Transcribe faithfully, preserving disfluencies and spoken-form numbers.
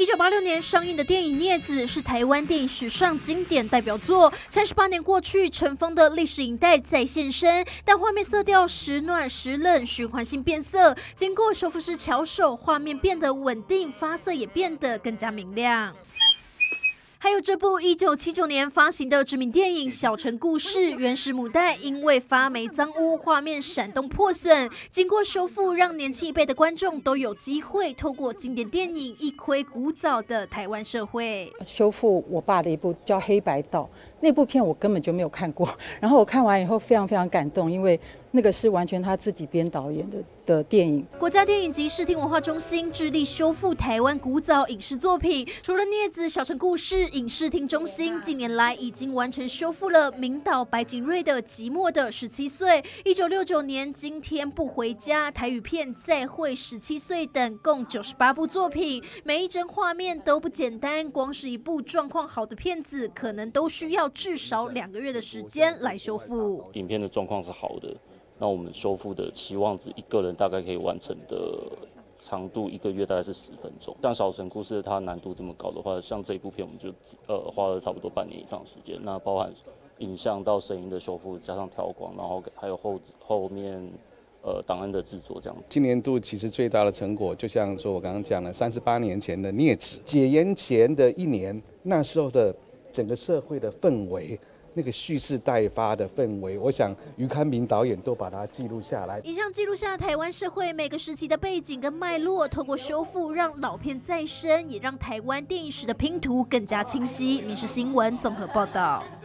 一九八六年上映的电影《镊子》是台湾电影史上经典代表作。三十八年过去，尘封的历史影带再现身，但画面色调时暖时冷，循环性变色。经过修复师巧手，画面变得稳定，发色也变得更加明亮。还有这部一九七九年发行的知名电影《小城故事》，原始母带因为发霉脏污，画面闪动破损，经过修复，让年轻一辈的观众都有机会透过经典电影一窥古早的台湾社会。 修复我爸的一部叫《黑白道》，那部片我根本就没有看过，然后我看完以后非常非常感动，因为那个是完全他自己编导演的的电影。 国家电影及视听文化中心致力修复台湾古早影视作品，除了《镊子》《小城故事》，影视厅中心近年来已经完成修复了名导白景瑞的《寂寞的十七岁》，一九六九年《今天不回家》台语片《再会十七岁》等，共九十八部作品，每一帧画面都不简单，光是一部状况好的片子，可能都需要至少两个月的时间来修复。 影片的状况是好的。那我们修复的期望值，一个人大概可以完成的长度，一个月大概是十分钟。像《小城故事》它难度这么高的话，像这一部片我们就呃花了差不多半年以上的时间。那包含影像到声音的修复，加上调光，然后还有后后面呃档案的制作这样子。 今年度其实最大的成果，就像说我刚刚讲的，三十八年前的《镊子》，解严前的一年，那时候的整个社会的氛围。那个蓄势待发的氛围，我想余康明导演都把它记录下来。 影像记录下台湾社会每个时期的背景跟脉络，透过修复让老片再生，也让台湾电影史的拼图更加清晰。民视新闻综合报道。